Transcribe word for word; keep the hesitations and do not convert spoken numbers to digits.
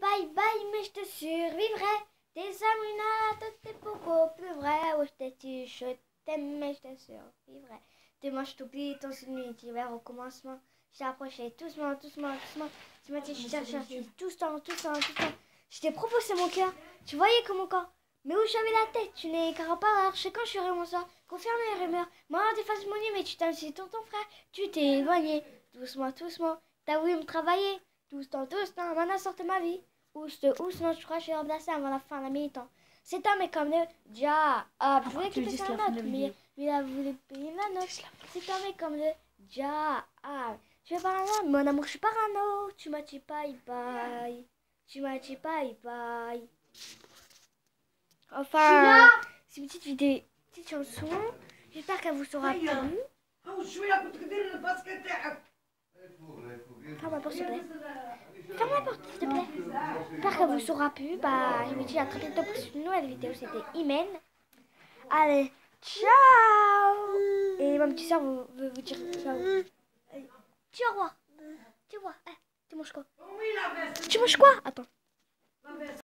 bye bye, mais je te survivrai. Tes amours, tout est beaucoup plus vrai. Oh, je t'ai dit, je t'aime, mais je te survivrai. Demain, je t'oublie dans une nuit d'hiver au commencement. Je t'ai approché doucement, doucement, doucement. Tu m'as dit, je t'ai cherché tout ce temps, tout ce temps, tout ce temps. Je t'ai proposé mon cœur. Tu voyais comme mon corps. Mais où j'avais la tête, tu n'es qu'un rempart. Je sais quand je serai mon soir. Confirme les rumeurs. Moi, on t'efface mon nid, mais tu t'as aussi ton ton frère. Tu t'es éloigné. Doucement, doucement. T'as voulu me travailler. Doucement, doucement. Maintenant, sortez ma vie. Ouste, ouste, non, je crois que je vais remplacer avant la fin de la mi-temps. C'est un mec comme le Dia. Ah, je voulais quitter sa note, mais il a voulu payer la note. C'est un mec comme le Dia. Ah, je vais parler là. Mon amour, je suis parano. Tu m'as dit bye bye. Tu m'as dit bye bye. Enfin, c'est une petite vidéo, petite chanson. J'espère qu'elle vous sera plu. Ferme la porte, s'il te plaît. Ferme la porte, s'il te plaît. J'espère qu'elle vous sera plu. Bah, je vous dis à très bientôt pour une nouvelle vidéo. C'était Imen. Allez, ciao. Et ma petite soeur veut vous dire ciao. Allez, dis au revoir. Dis au revoir. Eh, tu manges quoi? Tu manges quoi? Attends.